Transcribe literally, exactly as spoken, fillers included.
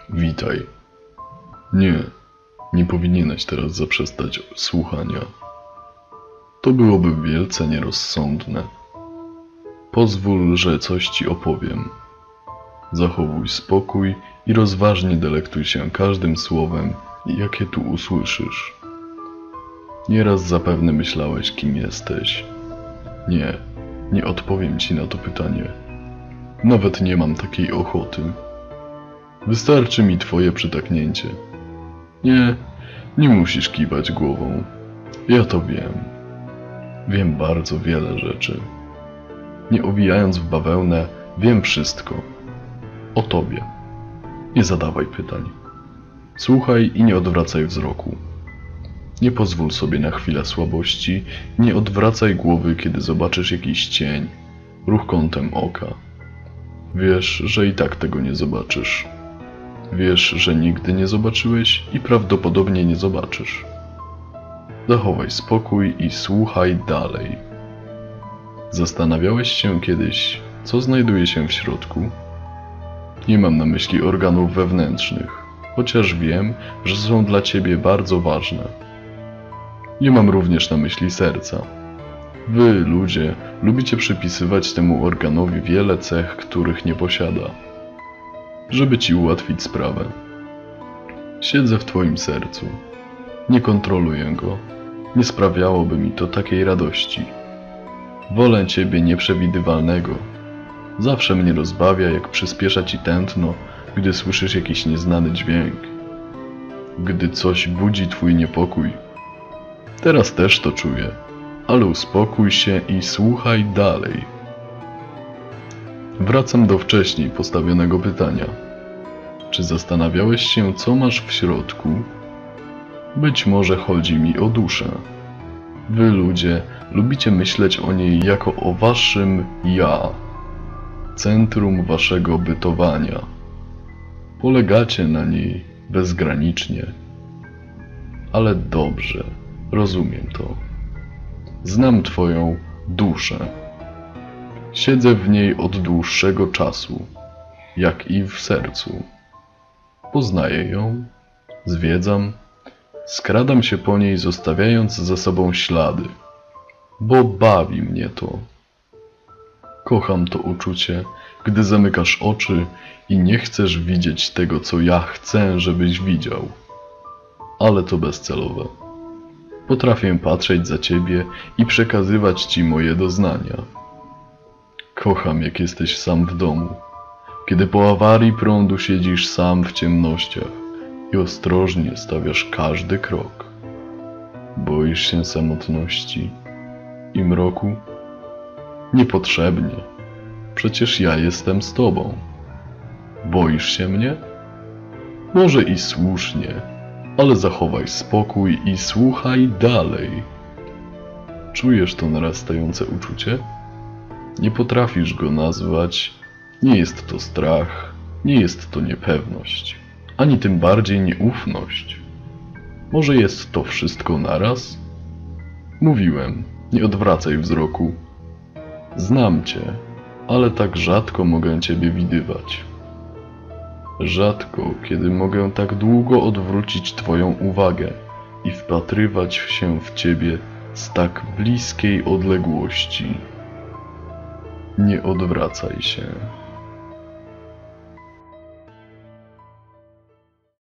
Witaj. Nie, nie powinieneś teraz zaprzestać słuchania. To byłoby wielce nierozsądne. Pozwól, że coś ci opowiem. Zachowuj spokój i rozważnie delektuj się każdym słowem, jakie tu usłyszysz. Nieraz zapewne myślałeś, kim jesteś. Nie, nie odpowiem ci na to pytanie. Nawet nie mam takiej ochoty. Wystarczy mi twoje przytaknięcie. Nie, nie musisz kiwać głową. Ja to wiem. Wiem bardzo wiele rzeczy. Nie owijając w bawełnę, wiem wszystko. O tobie. Nie zadawaj pytań. Słuchaj i nie odwracaj wzroku. Nie pozwól sobie na chwilę słabości, nie odwracaj głowy, kiedy zobaczysz jakiś cień, ruch kątem oka. Wiesz, że i tak tego nie zobaczysz. Wiesz, że nigdy nie zobaczyłeś i prawdopodobnie nie zobaczysz. Zachowaj spokój i słuchaj dalej. Zastanawiałeś się kiedyś, co znajduje się w środku? Nie mam na myśli organów wewnętrznych, chociaż wiem, że są dla ciebie bardzo ważne. Nie mam również na myśli serca. Wy, ludzie, lubicie przypisywać temu organowi wiele cech, których nie posiada. Żeby ci ułatwić sprawę. Siedzę w twoim sercu. Nie kontroluję go. Nie sprawiałoby mi to takiej radości. Wolę ciebie nieprzewidywalnego. Zawsze mnie rozbawia, jak przyspiesza ci tętno, gdy słyszysz jakiś nieznany dźwięk. Gdy coś budzi twój niepokój. Teraz też to czuję, ale uspokój się i słuchaj dalej. Wracam do wcześniej postawionego pytania. Czy zastanawiałeś się, co masz w środku? Być może chodzi mi o duszę. Wy, ludzie, lubicie myśleć o niej jako o waszym ja. Centrum waszego bytowania. Polegacie na niej bezgranicznie. Ale dobrze, rozumiem to. Znam twoją duszę. Siedzę w niej od dłuższego czasu, jak i w sercu. Poznaję ją, zwiedzam, skradam się po niej, zostawiając za sobą ślady, bo bawi mnie to. Kocham to uczucie, gdy zamykasz oczy i nie chcesz widzieć tego, co ja chcę, żebyś widział. Ale to bezcelowe. Potrafię patrzeć za ciebie i przekazywać ci moje doznania. Kocham, jak jesteś sam w domu, kiedy po awarii prądu siedzisz sam w ciemnościach i ostrożnie stawiasz każdy krok. Boisz się samotności i mroku? Niepotrzebnie. Przecież ja jestem z tobą. Boisz się mnie? Może i słusznie, ale zachowaj spokój i słuchaj dalej. Czujesz to narastające uczucie? Nie potrafisz go nazwać. Nie jest to strach, nie jest to niepewność, ani tym bardziej nieufność. Może jest to wszystko naraz? Mówiłem, nie odwracaj wzroku. Znam cię, ale tak rzadko mogę ciebie widywać. Rzadko, kiedy mogę tak długo odwrócić twoją uwagę i wpatrywać się w ciebie z tak bliskiej odległości. Nie odwracaj się.